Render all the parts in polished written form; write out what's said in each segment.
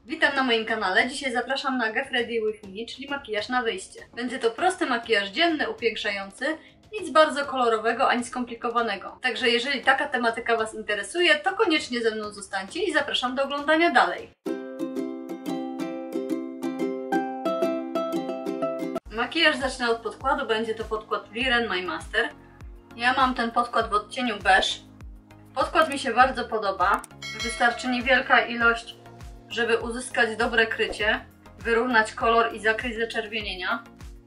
Witam na moim kanale. Dzisiaj zapraszam na Get Ready With Me, czyli makijaż na wyjście. Będzie to prosty makijaż dzienny, upiększający, nic bardzo kolorowego ani skomplikowanego. Także jeżeli taka tematyka Was interesuje, to koniecznie ze mną zostańcie i zapraszam do oglądania dalej. Makijaż zacznę od podkładu, będzie to podkład Liren My Master. Ja mam ten podkład w odcieniu beige. Podkład mi się bardzo podoba. Wystarczy niewielka ilość, żeby uzyskać dobre krycie, wyrównać kolor i zakryć zaczerwienienia.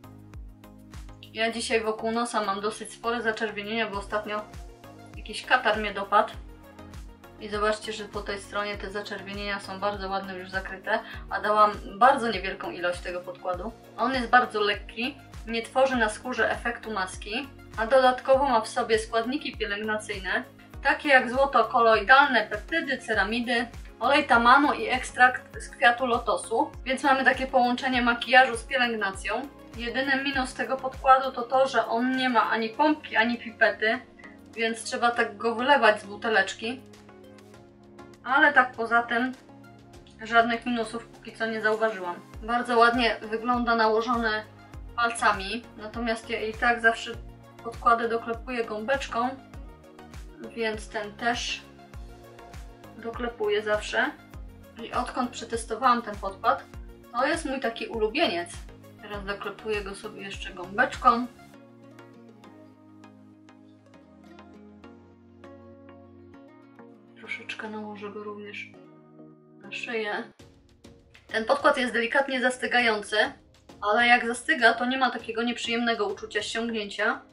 Ja dzisiaj wokół nosa mam dosyć spore zaczerwienienia, bo ostatnio jakiś katar mnie dopadł. I zobaczcie, że po tej stronie te zaczerwienienia są bardzo ładne już zakryte, a dałam bardzo niewielką ilość tego podkładu. On jest bardzo lekki, nie tworzy na skórze efektu maski, a dodatkowo ma w sobie składniki pielęgnacyjne, takie jak złoto koloidalne, peptydy, ceramidy, olej tamanu i ekstrakt z kwiatu lotosu, więc mamy takie połączenie makijażu z pielęgnacją. Jedyny minus tego podkładu to to, że on nie ma ani pompki, ani pipety, więc trzeba tak go wylewać z buteleczki. Ale tak poza tym żadnych minusów póki co nie zauważyłam. Bardzo ładnie wygląda nałożone palcami, natomiast ja i tak zawsze podkłady doklepuję gąbeczką, więc ten też doklepuję zawsze. I odkąd przetestowałam ten podkład, to jest mój taki ulubieniec. Teraz doklepuję go sobie jeszcze gąbeczką. Troszeczkę nałożę go również na szyję. Ten podkład jest delikatnie zastygający, ale jak zastyga, to nie ma takiego nieprzyjemnego uczucia ściągnięcia.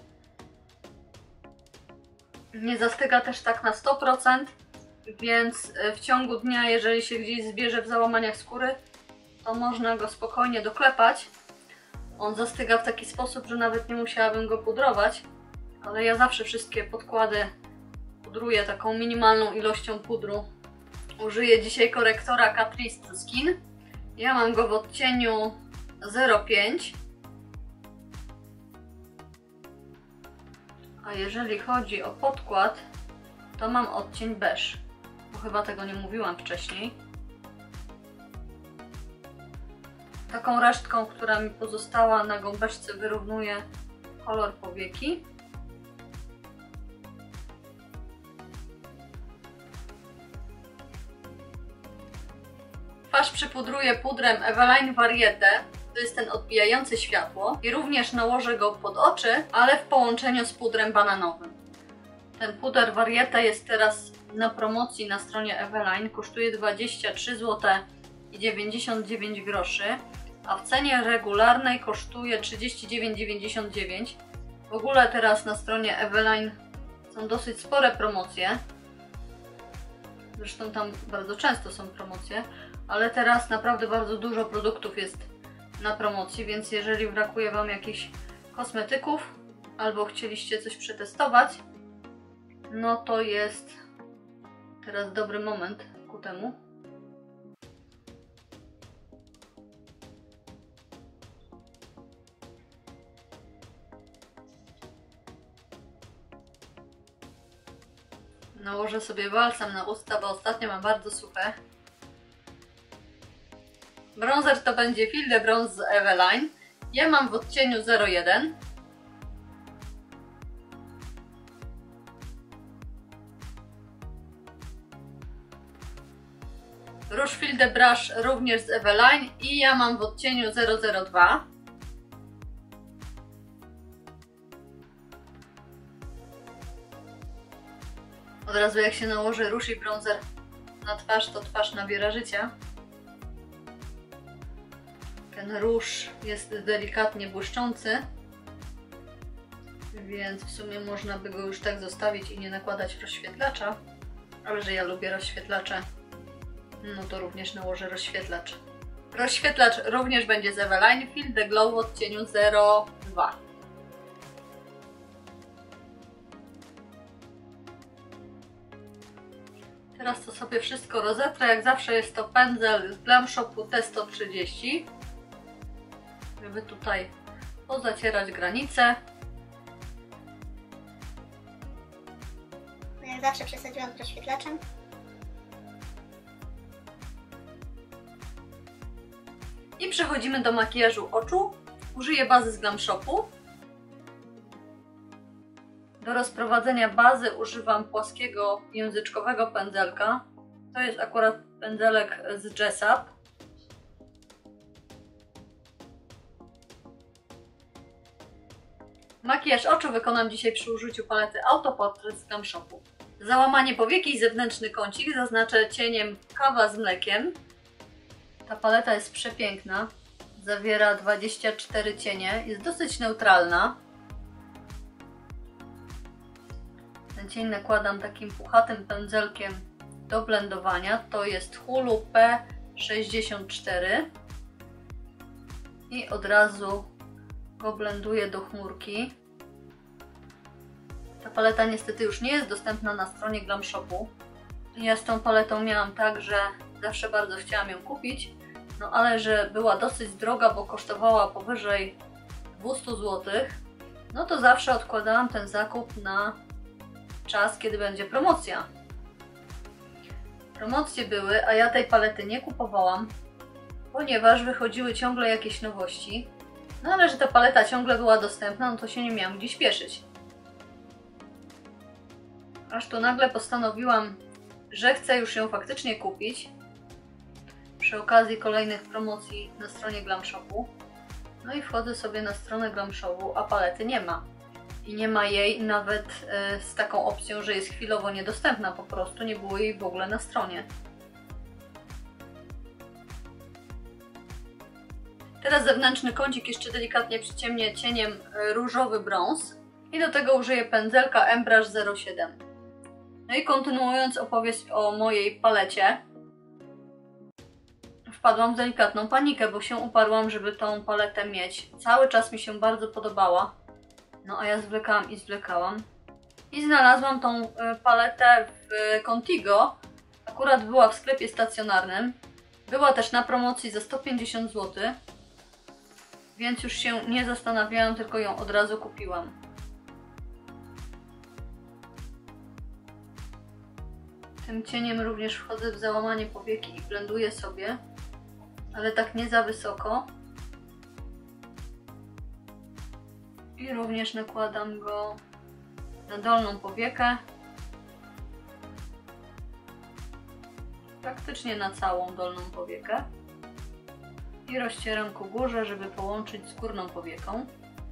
Nie zastyga też tak na 100%, więc w ciągu dnia, jeżeli się gdzieś zbierze w załamaniach skóry, to można go spokojnie doklepać. On zastyga w taki sposób, że nawet nie musiałabym go pudrować, ale ja zawsze wszystkie podkłady pudruję taką minimalną ilością pudru. Użyję dzisiaj korektora Catrice Skin. Ja mam go w odcieniu 05. A jeżeli chodzi o podkład, to mam odcień beige, bo chyba tego nie mówiłam wcześniej. Taką resztką, która mi pozostała na gąbeczce, wyrównuję kolor powieki. Twarz przypudruję pudrem Eveline Variete. To jest ten odbijający światło i również nałożę go pod oczy, ale w połączeniu z pudrem bananowym. Ten puder Variete jest teraz na promocji na stronie Eveline, kosztuje 23 zł i 99 groszy, a w cenie regularnej kosztuje 39,99. W ogóle teraz na stronie Eveline są dosyć spore promocje, zresztą tam bardzo często są promocje, ale teraz naprawdę bardzo dużo produktów jest na promocji, więc jeżeli brakuje Wam jakichś kosmetyków albo chcieliście coś przetestować, no to jest teraz dobry moment ku temu. Nałożę sobie balsam na usta, bo ostatnio mam bardzo suche. Bronzer to będzie Fil de Bronze z Eveline. Ja mam w odcieniu 01. Róż Fil de Brush również z Eveline i ja mam w odcieniu 002. Od razu jak się nałoży róż i bronzer na twarz, to twarz nabiera życia. Ten róż jest delikatnie błyszczący, więc w sumie można by go już tak zostawić i nie nakładać rozświetlacza, ale że ja lubię rozświetlacze, no to również nałożę rozświetlacz. Rozświetlacz również będzie z Eveline, Fil de Glow w odcieniu 02. Teraz to sobie wszystko rozetrę, jak zawsze jest to pędzel z Glam Shopu T130, żeby tutaj pozacierać granice. Jak zawsze przesadziłam z rozświetlaczem. I przechodzimy do makijażu oczu. Użyję bazy z Glam Shopu. Do rozprowadzenia bazy używam płaskiego języczkowego pędzelka. To jest akurat pędzelek z Jessup. Makijaż oczu wykonam dzisiaj przy użyciu palety Autoportrait z Glam Shopu. Załamanie powieki i zewnętrzny kącik zaznaczę cieniem Kawa z mlekiem. Ta paleta jest przepiękna. Zawiera 24 cienie. Jest dosyć neutralna. Ten cień nakładam takim puchatym pędzelkiem do blendowania. To jest Hulu P64. I od razu go blenduję do chmurki. Ta paleta niestety już nie jest dostępna na stronie Glam Shopu. Ja z tą paletą miałam tak, że zawsze bardzo chciałam ją kupić, no ale że była dosyć droga, bo kosztowała powyżej 200 zł, no to zawsze odkładałam ten zakup na czas, kiedy będzie promocja. Promocje były, a ja tej palety nie kupowałam, ponieważ wychodziły ciągle jakieś nowości. No ale że ta paleta ciągle była dostępna, no to się nie miałam gdzie śpieszyć. Aż tu nagle postanowiłam, że chcę już ją faktycznie kupić. Przy okazji kolejnych promocji na stronie Glam Shopu. No i wchodzę sobie na stronę Glam Shopu, a palety nie ma. I nie ma jej nawet z taką opcją, że jest chwilowo niedostępna, po prostu nie było jej w ogóle na stronie. Teraz zewnętrzny kącik jeszcze delikatnie przyciemnię cieniem różowy brąz. I do tego użyję pędzelka Embrush 07. No i kontynuując opowieść o mojej palecie, wpadłam w delikatną panikę, bo się uparłam, żeby tą paletę mieć. Cały czas mi się bardzo podobała. No a ja zwlekałam i zwlekałam. I znalazłam tą paletę w Contigo. Akurat była w sklepie stacjonarnym. Była też na promocji za 150 zł. Więc już się nie zastanawiałam, tylko ją od razu kupiłam. Tym cieniem również wchodzę w załamanie powieki i blenduję sobie, ale tak nie za wysoko. I również nakładam go na dolną powiekę. Praktycznie na całą dolną powiekę. I rozcieram ku górze, żeby połączyć z górną powieką.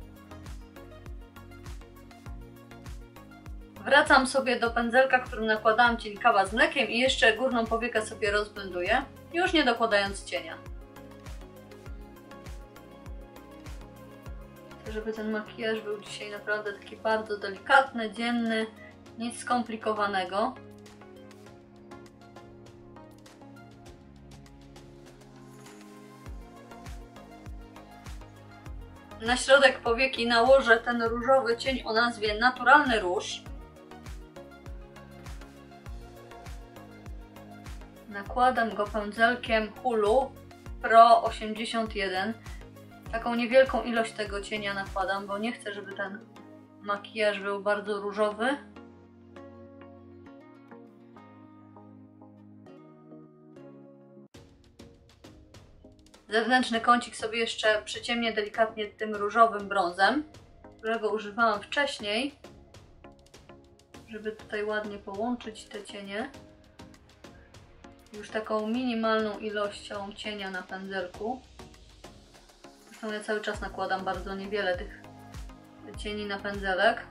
Wracam sobie do pędzelka, którym nakładałam cień Kawa z mlekiem i jeszcze górną powiekę sobie rozblenduję, już nie dokładając cienia. Żeby ten makijaż był dzisiaj naprawdę taki bardzo delikatny, dzienny, nic skomplikowanego. Na środek powieki nałożę ten różowy cień o nazwie Naturalny Róż. Nakładam go pędzelkiem Hulu Pro 81. Taką niewielką ilość tego cienia nakładam, bo nie chcę, żeby ten makijaż był bardzo różowy. Zewnętrzny kącik sobie jeszcze przyciemnię delikatnie tym różowym brązem, którego używałam wcześniej, żeby tutaj ładnie połączyć te cienie. Już taką minimalną ilością cienia na pędzelku. Zresztą ja cały czas nakładam bardzo niewiele tych cieni na pędzelek.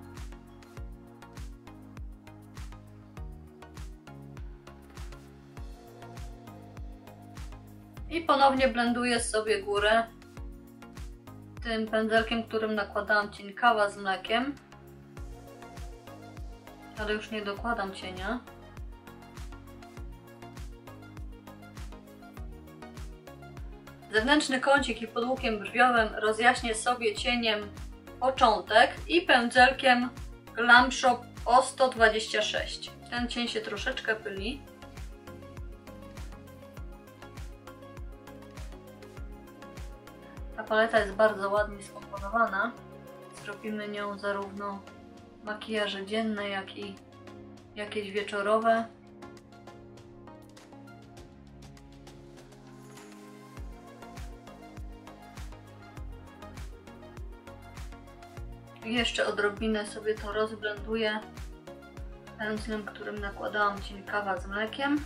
I ponownie blenduję sobie górę tym pędzelkiem, którym nakładałam cień Kawa z mlekiem. Ale już nie dokładam cienia. Zewnętrzny kącik i pod łukiem brwiowym rozjaśnię sobie cieniem początek i pędzelkiem Glam Shop O126. Ten cień się troszeczkę pyli. Ta paleta jest bardzo ładnie skomponowana. Zrobimy nią zarówno makijaże dzienne, jak i jakieś wieczorowe. I jeszcze odrobinę sobie to rozblenduję pędzlem, którym nakładałam cień kawa z mlekiem.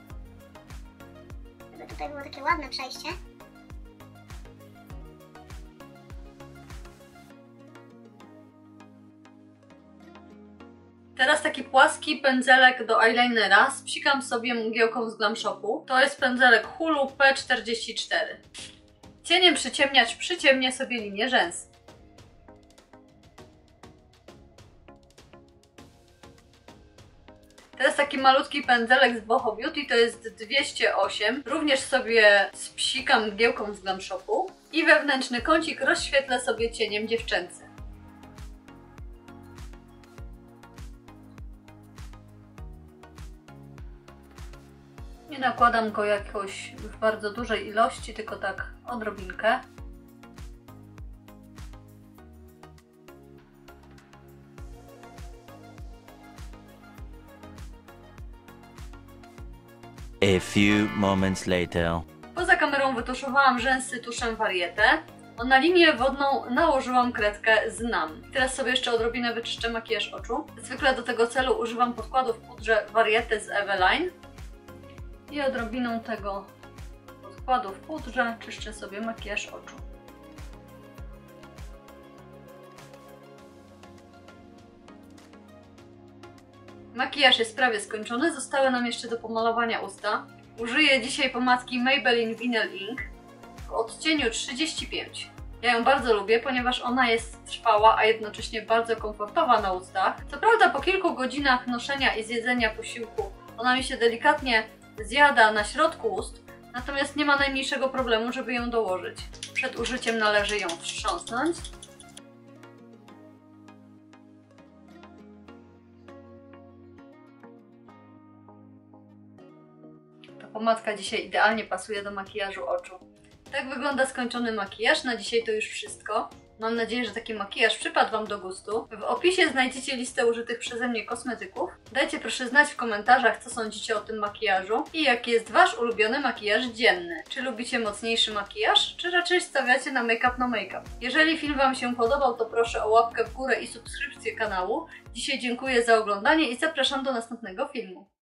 Żeby tutaj było takie ładne przejście. Teraz taki płaski pędzelek do eyelinera spsikam sobie mgiełką z Glam Shopu. To jest pędzelek Hulu P44. Cieniem przyciemniać przyciemnię sobie linię rzęs. Teraz taki malutki pędzelek z Boho Beauty, to jest 208. Również sobie spsikam mgiełką z Glam Shopu i wewnętrzny kącik rozświetlę sobie cieniem dziewczęcym. Nie nakładam go jakoś w bardzo dużej ilości, tylko tak odrobinkę. A few moments later. Poza kamerą wytuszowałam rzęsy tuszem Varieté. Na linię wodną nałożyłam kredkę z NAM. Teraz sobie jeszcze odrobinę wyczyszczę makijaż oczu. Zwykle do tego celu używam podkładu w pudrze Varieté z Eveline. I odrobiną tego podkładu w pudrze czyszczę sobie makijaż oczu. Makijaż jest prawie skończony, zostały nam jeszcze do pomalowania usta. Użyję dzisiaj pomadki Maybelline Vinyl Ink w odcieniu 35. Ja ją bardzo lubię, ponieważ ona jest trwała, a jednocześnie bardzo komfortowa na ustach. Co prawda po kilku godzinach noszenia i zjedzenia posiłku ona mi się delikatnie zjada na środku ust, natomiast nie ma najmniejszego problemu, żeby ją dołożyć. Przed użyciem należy ją wstrząsnąć. Ta pomadka dzisiaj idealnie pasuje do makijażu oczu. Tak wygląda skończony makijaż. Na dzisiaj to już wszystko. Mam nadzieję, że taki makijaż przypadł Wam do gustu. W opisie znajdziecie listę użytych przeze mnie kosmetyków. Dajcie proszę znać w komentarzach, co sądzicie o tym makijażu i jaki jest Wasz ulubiony makijaż dzienny. Czy lubicie mocniejszy makijaż, czy raczej stawiacie na make-up no make-up? Jeżeli film Wam się podobał, to proszę o łapkę w górę i subskrypcję kanału. Dzisiaj dziękuję za oglądanie i zapraszam do następnego filmu.